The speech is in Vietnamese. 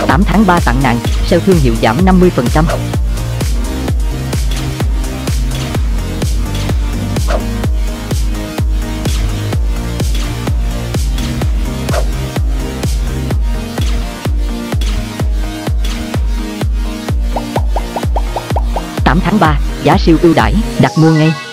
8 tháng 3 tặng nặng, sale thương hiệu giảm 50%. Tháng 3, giá siêu ưu đãi, đặt mua ngay.